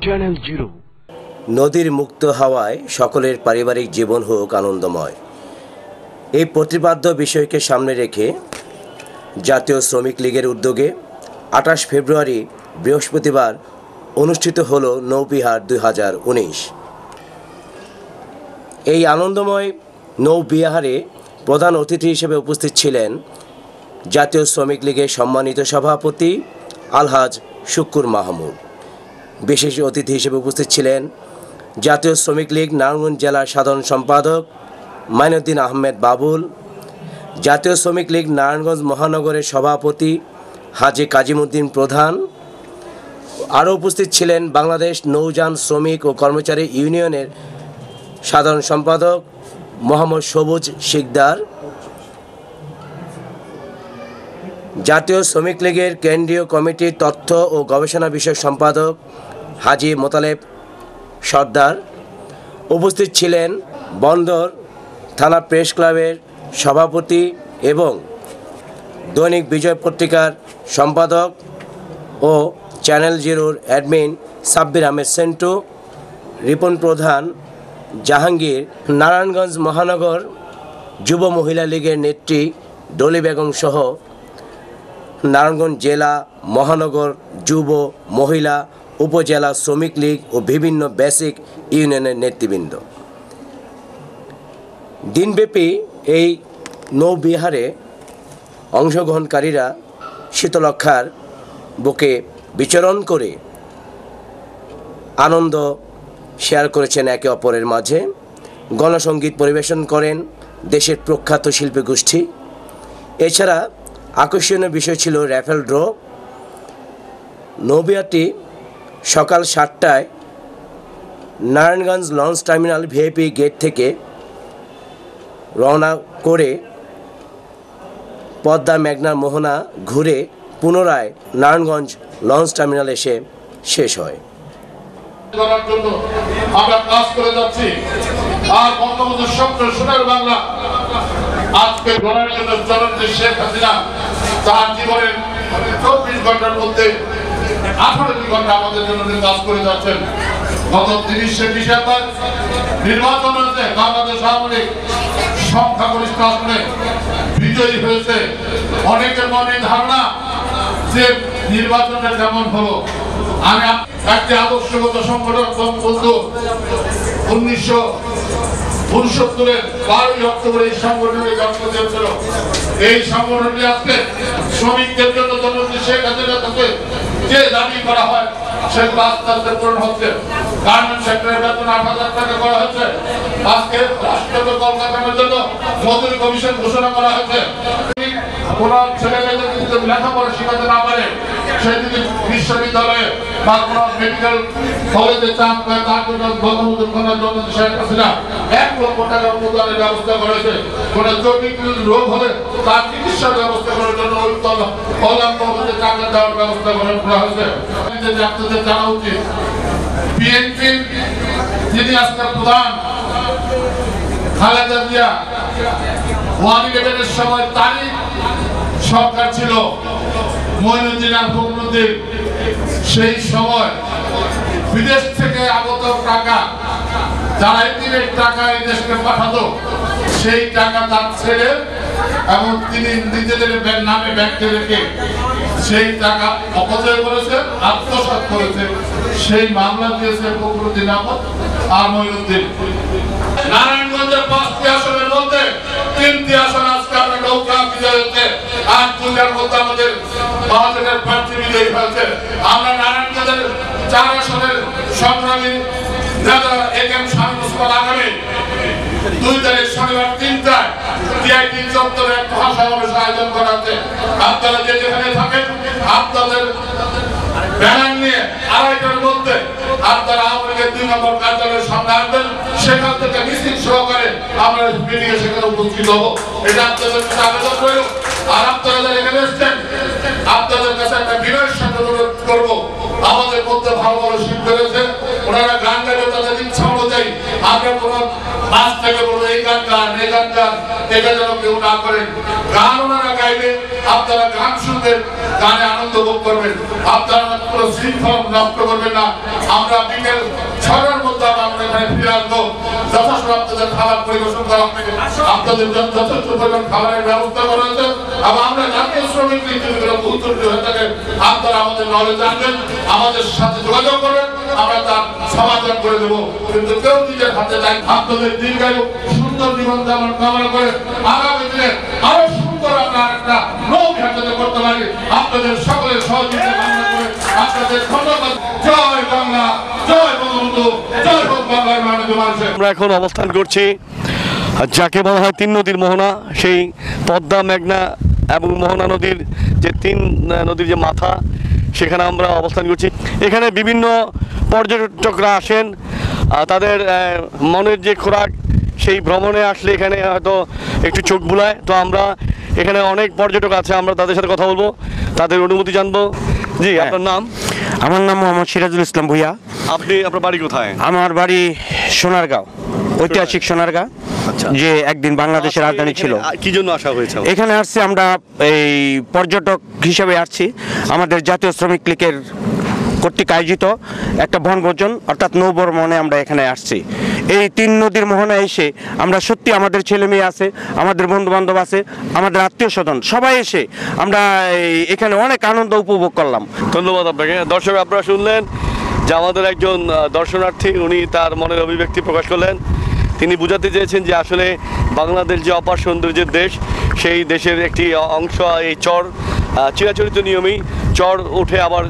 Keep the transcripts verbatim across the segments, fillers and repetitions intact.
Channel zero. নদীর মুক্ত হাওয়ায় সকলের পারিবারিক জীবন হোক আনন্দময়, এই প্রতিপাদ্য বিষয়কে সামনে রেখে জাতীয় শ্রমিক লীগের উদ্যোগে আঠাশ ফেব্রুয়ারি বৃহস্পতিবার অনুষ্ঠিত হলো নৌবিহার দুই হাজার উনিশ। এই আনন্দময় নৌবিহারে প্রধান অতিথি হিসেবে উপস্থিত ছিলেন জাতীয় শ্রমিক লীগের সম্মানিত সভাপতি আলহাজ শুক্কুর মাহমুদ। বিশেষ অতিথি হিসেবে উপস্থিত ছিলেন জাতীয় শ্রমিক লীগ নারায়ণগঞ্জ জেলার সাধারণ সম্পাদক মাইনুদ্দিন আহমেদ বাবুল, জাতীয় শ্রমিক লীগ নারায়ণগঞ্জ মহানগরের সভাপতি হাজী কাজিমউদ্দিন প্রধান। আরও উপস্থিত ছিলেন বাংলাদেশ নৌযান শ্রমিক ও কর্মচারী ইউনিয়নের সাধারণ সম্পাদক মোহাম্মদ সবুজ শিকদার, জাতীয় শ্রমিক লীগের কেন্দ্রীয় কমিটির তথ্য ও গবেষণা বিষয়ক সম্পাদক হাজী মোতালেব সর্দার। উপস্থিত ছিলেন বন্দর থানা প্রেস ক্লাবের সভাপতি এবং দৈনিক বিজয় পত্রিকার সম্পাদক ও চ্যানেল জিরোর অ্যাডমিন সাব্বির আহমেদ সেন্টু, রিপন প্রধান জাহাঙ্গীর, নারায়ণগঞ্জ মহানগর যুব মহিলা লীগের নেত্রী ডলি বেগম সহ নারায়ণগঞ্জ জেলা মহানগর যুব মহিলা উপজেলা শ্রমিক লীগ ও বিভিন্ন বেসিক ইউনিয়নের নেতৃবৃন্দ। দিনব্যাপী এই নৌবিহারে অংশগ্রহণকারীরা শীতলক্ষার বুকে বিচরণ করে আনন্দ শেয়ার করেছেন একে অপরের মাঝে। গণসঙ্গীত পরিবেশন করেন দেশের প্রখ্যাত শিল্পী গোষ্ঠী। এছাড়া আকর্ষণীয় বিষয় ছিল র্যাফেল ড্র। নৌবিহারটি সকাল সাতটায় Narayanganj launch terminal VIP gate থেকে রওনা করে পদ্মা মেঘনা মোহনা ঘুরে পুনরায় নারায়ণগঞ্জ লঞ্চ টার্মিনাল এসে শেষ হয়। আমরা কাজ করে যাচ্ছি আর বঙ্গবন্ধুর স্বপ্ন সোনার বাংলা আজকে গড়ার জন্য চলছে শেখ হাসিনা তার জীবনের চব্বিশ ঘন্টার মধ্যে আঠারোটি ঘন্টা আমাদের জন্য কাজ করে যাচ্ছেন। গত তিরিশে ডিসেম্বর নির্বাচন হয়েছে, বাংলাদেশ আওয়ামী লীগ সংখ্যাগরিষ্ঠ আসনে বিজয়ী হয়েছে। অনেকের মনে ধারণা যে নির্বাচনটা কেমন হলো। আমি একটি আদর্শগত সংগঠন বঙ্গবন্ধু উনিশশো উনসত্তরের বারোই অক্টোবর এই সংগঠনের জন্ম দিয়েছিল। এই সংগঠনটি আজকে শ্রমিকদের জন্য জনপ্রিয় শেখ হাসিনা থেকে যে দাবি করা হয় সেগুলো আস্তে আস্তে পূরণ হচ্ছে। গার্মেন্ট সেক্টরের বেতন আট হাজার টাকা করা হয়েছে। আজকে রাষ্ট্রীয় কলকাতার জন্য মজুরি কমিশন ঘোষণা করা হয়েছে। কোন ছেলে মেয়েদের যদি লেখাপড়া শেখাতে না পারে সে যদি বিশ্ববিদ্যালয়ে বা কোন মেডিকেল কলেজে চান পায় তার জন্য বঙ্গবন্ধুর কন্যা জন্য শেখ হাসিনা এক লক্ষ টাকা অনুদানের ব্যবস্থা করেছে। কোন জটিল রোগ হলে তার চিকিৎসার ব্যবস্থা করার জন্য কল্যাণ ভবনে টাকা দেওয়ার ব্যবস্থা গ্রহণ করা হয়েছে। আপনাদের জানা উচিত বিএনপি যিনি আজকে প্রধান খালেদা জিয়া ওয়ান ইলেভেনের সময় তারই সরকার ছিল, মঈনুদ্দিন আর ফখরুদ্দিন। সেই সময় বিদেশ থেকে আগত টাকা যারা এটিএমের টাকা এই দেশকে পাঠাতো সেই টাকা তার ছেলে এবং তিনি নিজেদের নামে ব্যাংকে রেখে সেই টাকা অপচয় করেছে, আত্মসাৎ করেছে। সেই মামলা দিয়েছে ফখরুদ্দিন আহমদ আর মঈনুদ্দিন। নারায়ণগঞ্জের পাঁচটি আসনের মধ্যে তিনটি আসন আজকে আমরা নৌকা বিজয় হচ্ছে আর দুটার মধ্যে আমাদের বাহাদুরের প্রার্থী বিজয়ী হয়েছে। আমরা নারায়ণগঞ্জের চার আসনের সংগ্রামী নেতা A K M Shamim Osman আগামী দুই তারিখ শনিবার তিনটায় টিআইটি চত্বরে এক মহাসমাবেশ আয়োজন করা হচ্ছে। আপনারা যে যেখানে থাকেন আপনাদের ব্যানার নিয়ে আড়াইটার মধ্যে আপনারা আওয়ামী লীগের দুই নম্বর কার্যালয়ের সামনে আসবেন। সেখান থেকে মিছিল সহকারে আমরা মিটিং এ সেখানে উপস্থিত হবো। এটা আপনাদের কাছে আবেদন রইল। আর আপনারা যারা এখানে এসছেন আপনাদের কাছে একটা বিনয়ের সাথে অনুরোধ করবো, আমাদের মধ্যে ভালো ভালো শিল্পী রয়েছে, ওনারা গান গাইবে তাদের ইচ্ছা অনুযায়ী। আমরা কোনো মাছ থেকে বলবো এই গান গান এই গান গান এটা যেন কেউ না করেন। গান ওনারা গাইবে, আপনারা গান শুনবেন, গানে আনন্দ ভোগ করবেন, আপনারা কোনো শৃঙ্খলা নষ্ট করবেন না। আমরা বিকেল ছটার মধ্যে আমরা এখানে ফিরে আসবো। যথেষ্ট আপনাদের খাবার পরিবেশন করা হবে, আপনাদের জন্য যথেষ্ট পরিমাণ খাবারের ব্যবস্থা করা হয়েছে। এবং আমরা জাতীয় শ্রমিক লীগ উত্তরটি হয়ে থাকে, আপনারা আমাদের নলেজ আনবেন, আমাদের সাথে যোগাযোগ করবেন, আমরা তার সমাধান করে দেবো। কিন্তু কেউ নিজের হাতে নাই। আপনাদের দীর্ঘায়ু সুন্দর জীবন যাপন কামনা করে আগামী দিনে আরো সুন্দর আমরা একটা নৌকা করতে পারি আপনাদের সকলের সহযোগিতা কামনা করে আপনাদের ধন্যবাদ। জয় বাংলা, জয় বঙ্গবন্ধু, জয় হোক বাংলার মাননীয় মানুষের। আমরা এখন অবস্থান করছি যাকে বলা হয় তিন নদীর মোহনা, সেই পদ্মা, মেঘনা এবং মোহনা নদীর যে তিন নদীর যে মাথা, সেখানে আমরা অবস্থান করছি। এখানে বিভিন্ন পর্যটকরা আসেন, তাদের মনের যে খোরাক সেই ভ্রমণে আসলে এখানে হয়তো একটু চোখ বুলায়। তো আমরা এখানে অনেক পর্যটক আছে, আমরা তাদের সাথে কথা বলবো, তাদের অনুমতি জানবো। জি, আপনার নাম? আমার নাম মোহাম্মদ সিরাজুল ইসলাম ভুইয়া। আপনি, আপনার বাড়ি কোথায়? আমার বাড়ি সোনারগাঁও, ঐতিহাসিক সোনারগাঁও, যে একদিন বাংলাদেশের রাজধানী ছিল। কি জন্য আসা হয়েছে? এখানে আসছি আমরা এই পর্যটক হিসেবে আসছি। আমাদের জাতীয় শ্রমিক লীগের কর্তৃক আয়োজিত একটা বনভোজন অর্থাৎ নৌভ্রমণে আমরা এখানে আসছি। এই তিন নদীর মোহনা এসে আমরা সত্যি, আমাদের ছেলে মেয়ে আছে, আমাদের বন্ধু বান্ধব আছে, আমাদের আত্মীয় স্বজন সবাই এসে আমরা এখানে অনেক আনন্দ উপভোগ করলাম। ধন্যবাদ আপনাকে। দর্শক, আপনারা শুনলেন যে আমাদের একজন দর্শনার্থী, উনি তার মনের অভিব্যক্তি প্রকাশ করলেন। তিনি বোঝাতে চেয়েছেন যে আসলে বাংলাদেশ যে অপার সৌন্দর্যের দেশ, সেই দেশের একটি অংশ এই চর। চিরাচরিত নিয়মেই চর উঠে আবার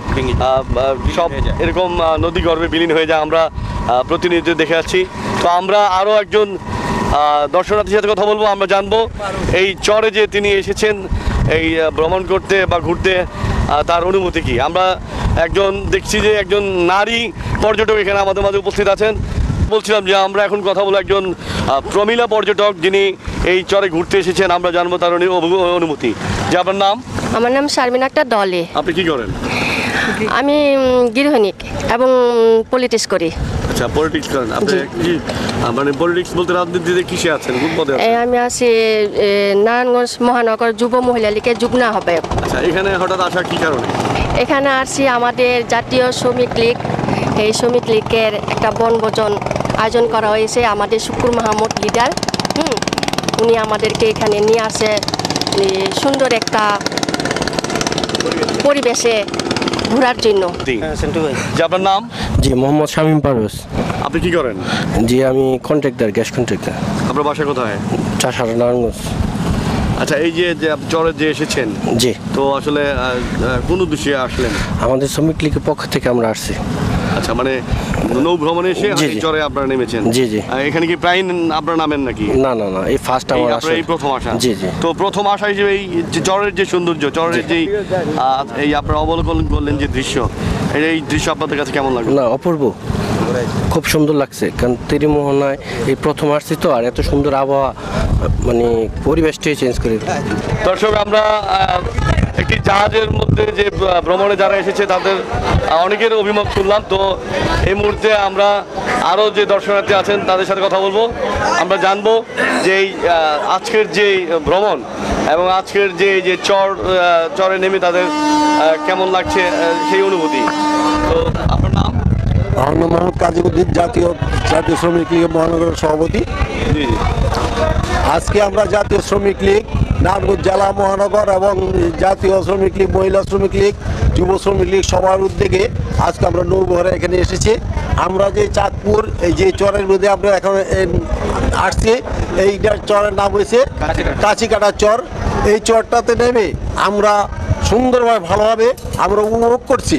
সব এরকম নদী গর্ভে বিলীন হয়ে যায়, আমরা প্রতিনিয়ত দেখে যাচ্ছি। তো আমরা আরও একজন দর্শনার্থীর সাথে কথা বলবো, আমরা জানবো এই চরে যে তিনি এসেছেন এই ভ্রমণ করতে বা ঘুরতে, তার অনুভূতি কি। আমরা একজন দেখছি যে একজন নারী পর্যটক এখানে আমাদের মাঝে উপস্থিত আছেন। বলছিলাম যে আমরা এখন কথা বলবো একজন প্রমিলা পর্যটক, যিনি এই চরে ঘুরতে এসেছেন, আমরা জানবো তার অনুমতি। যে আপনার নাম? আমার নাম শারমিন আক্তার দলে। আপনি কি করেন? আমি গৃহিণী এবং পলিটিক্স করি। আচ্ছা, পলিটিক্স করেন আপনি? কি মানে পলিটিক্স বলতে রাজনীতিতে কিসে আছেন, কোন পদে আছেন? আমি আছি নারায়ণগঞ্জ মহানগর যুব মহিলা লীগের যুগ্ম আহ্বায়ক। আচ্ছা, এখানে হঠাৎ আসা কি কারণে? এখানে আসছি আমাদের জাতীয় শ্রমিক লীগ, এই শ্রমিক লীগের একটা বনভোজন আয়োজন করা হয়েছে। আমাদের শুকুর মাহমুদ লিডার, হুম উনি আমাদেরকে এখানে নিয়ে আসে সুন্দর একটা পরিবেশে ঘোরার জন্য। আপনার নাম? জি, মোহাম্মদ শামীম পারভেজ। আপনি কি করেন? জি, আমি কন্ট্রাক্টর, গ্যাস কন্ট্রাক্টর। আপনার বাসা কোথায়? চাষাড়া, নারায়ণগঞ্জ। আচ্ছা, এই যে চরে যে এসেছেন, জি, তো আসলে কোন উদ্দেশ্যে আসলেন? আমাদের শ্রমিক লীগের পক্ষ থেকে আমরা আসছি। আচ্ছা, মানে নৌ ভ্রমণে এসে এই চরে আপনারা নেমেছেন? জি জি। এখানে কি প্রায় আপনারা নামেন নাকি? না না না, এই ফার্স্ট আমার আসা, এই প্রথম আসা? জি জি। তো প্রথম আসা হিসেবে এই যে চরের যে সৌন্দর্য, চরের যে এই আপনারা অবলোকন করলেন যে দৃশ্য, এই দৃশ্য আপনাদের কাছে কেমন লাগলো? না, অপূর্ব, খুব সুন্দর লাগছে। কারণ তেরি মোহনায় এই প্রথম আসছি তো, আর এত সুন্দর আবহাওয়া, মানে পরিবেশটাই চেঞ্জ করে। দর্শক, আমরা একটি জাহাজের মধ্যে যে ভ্রমণে যারা এসেছে তাদের অনেকের অভিমত শুনলাম। তো এই মুহূর্তে আমরা আরও যে দর্শনার্থী আছেন তাদের সাথে কথা বলবো, আমরা জানবো যে এই আজকের যে ভ্রমণ এবং আজকের যে যে চর চরে নেমে তাদের কেমন লাগছে সেই অনুভূতি। তো আপনার নাম? আমার নাম মোহাম্মদ কাজীউদ্দিন, জাতীয় জাতীয় শ্রমিক লীগের মহানগরের সভাপতি। জি জি। আজকে আমরা জাতীয় শ্রমিক লীগ, নারায়ণগঞ্জ জেলা মহানগর এবং জাতীয় শ্রমিক লীগ, মহিলা শ্রমিক লীগ, যুব শ্রমিক লীগ সবার উদ্যোগে আজকে আমরা নৌবহরে এখানে এসেছি। আমরা যে চাঁদপুর এই যে চরের মধ্যে আমরা এখন আসছি, এইটার চরের নাম হয়েছে কাছিকাটার চর। এই চরটাতে নেমে আমরা সুন্দরভাবে ভালোভাবে আমরা উপভোগ করছি,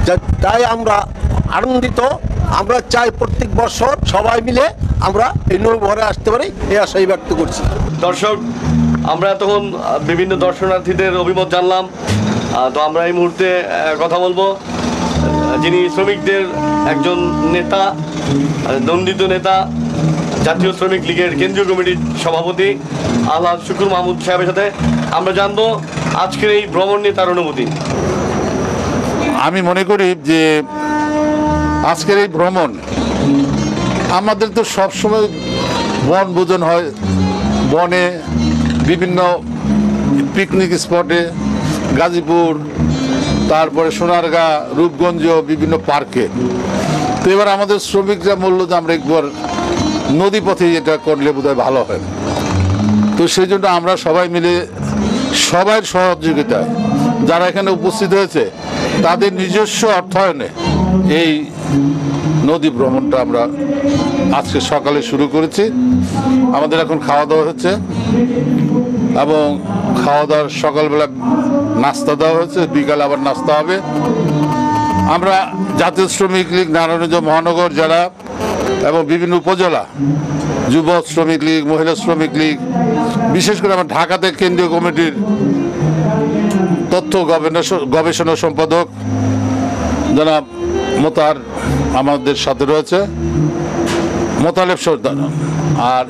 তাই আমরা আনন্দিত। আমরা চাই প্রত্যেক বছর সবাই মিলে আমরা এই নৌবহরে আসতে পারি, এই আশাই ব্যক্ত করছি। দর্শক, আমরা তখন বিভিন্ন দর্শনার্থীদের অভিমত জানলাম। তো আমরা এই মুহূর্তে কথা বলবো যিনি শ্রমিকদের একজন নেতা, দণ্ডিত নেতা, জাতীয় শ্রমিক লীগের কেন্দ্রীয় কমিটির সভাপতি আলহাজ শুকুর মাহমুদ সাহেবের সাথে আমরা জানবো আজকের এই ভ্রমণ নিয়ে তার অনুভূতি। আমি মনে করি যে আজকের এই ভ্রমণ আমাদের তো সবসময় বনভোজন হয়, বনে বিভিন্ন পিকনিক স্পটে, গাজীপুর, তারপরে সোনারগাঁ, রূপগঞ্জ, বিভিন্ন পার্কে। তো এবার আমাদের শ্রমিকরা বলল যে আমরা একবার নদী পথে এটা করলে বোধহয় ভালো হয়। তো সেই জন্য আমরা সবাই মিলে সবার সহযোগিতায় যারা এখানে উপস্থিত হয়েছে তাদের নিজস্ব অর্থায়নে এই নদী ভ্রমণটা আমরা আজকে সকালে শুরু করেছি। আমাদের এখন খাওয়া দাওয়া হচ্ছে এবং খাওয়া দাওয়ার সকালবেলা নাস্তা দেওয়া হচ্ছে, বিকালে আবার নাস্তা হবে। আমরা জাতীয় শ্রমিক লীগ নারায়ণগঞ্জ মহানগর জেলা এবং বিভিন্ন উপজেলা যুব শ্রমিক লীগ, মহিলা শ্রমিক লীগ, বিশেষ করে আমার ঢাকাতে কেন্দ্রীয় কমিটির তথ্য গবেষণা সম্পাদক জনাব মোতার আমাদের সাথে রয়েছে, মোতালেব সর্দার, আর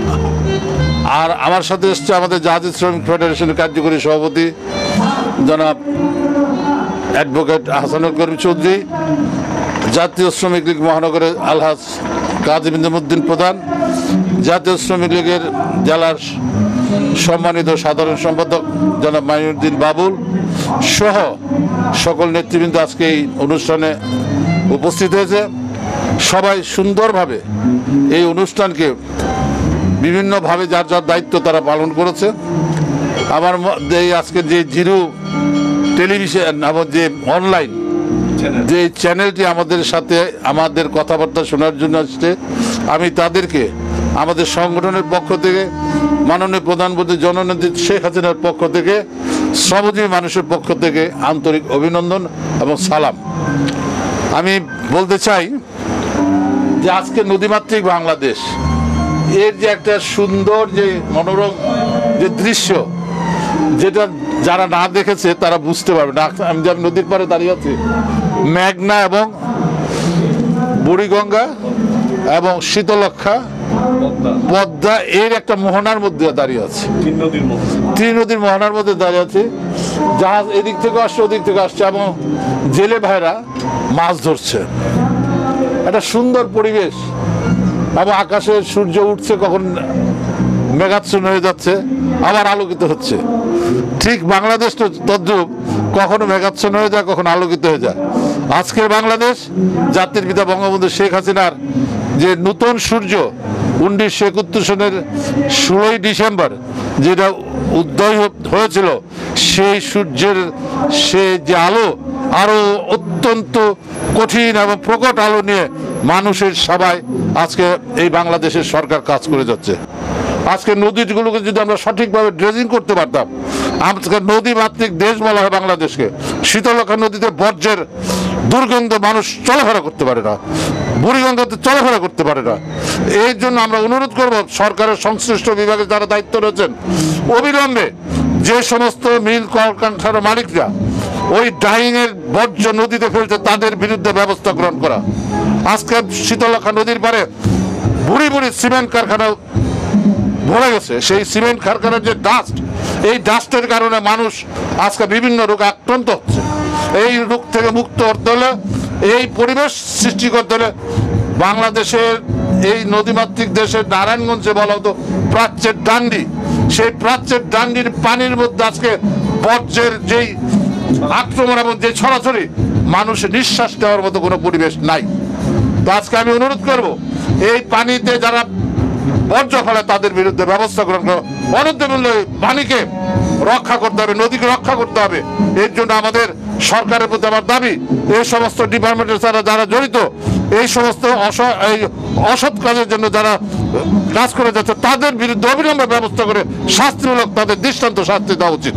আর আমার সাথে এসছে আমাদের জাতীয় শ্রমিক ফেডারেশনের কার্যকরী সভাপতি জনাব অ্যাডভোকেট হাসানুল করিম চৌধুরী, জাতীয় শ্রমিক লীগ মহানগরের আলহাজ কাজী বিন্দুদ্দিন প্রধান, জাতীয় শ্রমিক লীগের জেলার সম্মানিত সাধারণ সম্পাদক জনাব মাইনুদ্দিন বাবুল সহ সকল নেতৃবৃন্দ আজকে এই অনুষ্ঠানে উপস্থিত হয়েছে। সবাই সুন্দরভাবে এই অনুষ্ঠানকে বিভিন্নভাবে যার যার দায়িত্ব তারা পালন করেছে। আমার এই আজকে যে জিরো টেলিভিশন এবং যে অনলাইন যে চ্যানেলটি আমাদের সাথে আমাদের কথাবার্তা শোনার জন্য আসছে, আমি তাদেরকে আমাদের সংগঠনের পক্ষ থেকে, মাননীয় প্রধানমন্ত্রী জননেত্রী শেখ হাসিনার পক্ষ থেকে, শ্রমজীবী মানুষের পক্ষ থেকে আন্তরিক অভিনন্দন এবং সালাম। আমি বলতে চাই যে আজকে নদীমাতৃক বাংলাদেশ এর যে একটা সুন্দর যে মনোরম যে দৃশ্য, যেটা যারা না দেখেছে তারা বুঝতে পারবে না। আমি যে নদীর পাড়ে দাঁড়িয়ে আছি, মেঘনা এবং বুড়িগঙ্গা এবং শীতলক্ষা, পদ্মা এর একটা মোহনার মধ্যে দাঁড়িয়ে আছে, তিন নদীর মোহনার মধ্যে দাঁড়িয়ে আছে। জাহাজ এদিক থেকে আসছে, ওদিক থেকে আসছে এবং জেলে ভাইরা মাছ ধরছে। একটা সুন্দর পরিবেশ এবং আকাশে সূর্য উঠছে, কখন মেঘাচ্ছন্ন হয়ে যাচ্ছে, আবার আলোকিত হচ্ছে। ঠিক বাংলাদেশ তো তদ্রূপ, কখনো মেঘাচ্ছন্ন হয়ে যায়, কখনো আলোকিত হয়ে যায়। আজকের বাংলাদেশ জাতির পিতা বঙ্গবন্ধু শেখ হাসিনার যে নতুন সূর্য উনিশশো একাত্তর সনের ষোলোই ডিসেম্বর যেটা উদয় হয়েছিল, সেই সূর্যের সে যে আলো আরো অত্যন্ত কঠিন এবং প্রকট আলো নিয়ে মানুষের সবাই আজকে এই বাংলাদেশের সরকার কাজ করে যাচ্ছে। আজকে নদীগুলোকে যদি আমরা সঠিকভাবে ড্রেজিং করতে পারতাম, আজকে নদী মাতৃক দেশ বলা হয় বাংলাদেশকে। শীতলক্ষা নদীতে বর্জ্যের দুর্গন্ধ মানুষ চলাফেরা করতে পারে না, বুড়িগঙ্গাতে চলাফেরা করতে পারে না। এই জন্য আমরা অনুরোধ করব সরকারের সংশ্লিষ্ট বিভাগে যারা দায়িত্ব রয়েছেন, অবিলম্বে যে সমস্ত মিল কলকারখানার মালিকরা ওই ডাইংয়ের বর্জ্য নদীতে ফেলছে তাদের বিরুদ্ধে ব্যবস্থা গ্রহণ করা। আজকে শীতলক্ষা নদীর পারে বুড়ি বুড়ি সিমেন্ট কারখানা ভরে গেছে। সেই সিমেন্ট কারখানার যে ডাস্ট, এই ডাস্টের কারণে মানুষ আজকে বিভিন্ন রোগে আক্রান্ত হচ্ছে। এই রোগ থেকে মুক্ত করতে হলে, এই পরিবেশ সৃষ্টি করতে হলে বাংলাদেশের এই নদীমাতৃক দেশের নারায়ণগঞ্জে বলা হতো প্রাচ্যের ডান্ডি, সেই প্রাচ্যের ডান্ডির পানির মধ্যে আজকে বর্জ্যের যেই আক্রমণ এবং যে ছড়াছড়ি, মানুষের নিঃশ্বাস নেওয়ার মতো কোনো পরিবেশ নাই। তো আজকে আমি অনুরোধ করব এই পানিতে যারা বর্জ্য ফেলে তাদের বিরুদ্ধে ব্যবস্থা গ্রহণ করো। অনন্তমূল্য পানিকে রক্ষা করতে হবে, নদীকে রক্ষা করতে হবে। এর জন্য আমাদের সরকারের প্রতি আমার দাবি, এই সমস্ত ডিপার্টমেন্টের যারা যারা জড়িত, এই সমস্ত এই অসৎ কাজের জন্য যারা কাজ করে যাচ্ছে তাদের বিরুদ্ধে অবিলম্বে ব্যবস্থা করে শাস্তিমূলক তাদের দৃষ্টান্ত শাস্তি দেওয়া উচিত।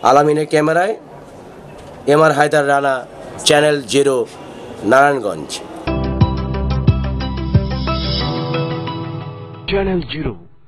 আলামিনের ক্যামেরায় M R Haider Rana, channel zero, Narayanganj. Channel zero.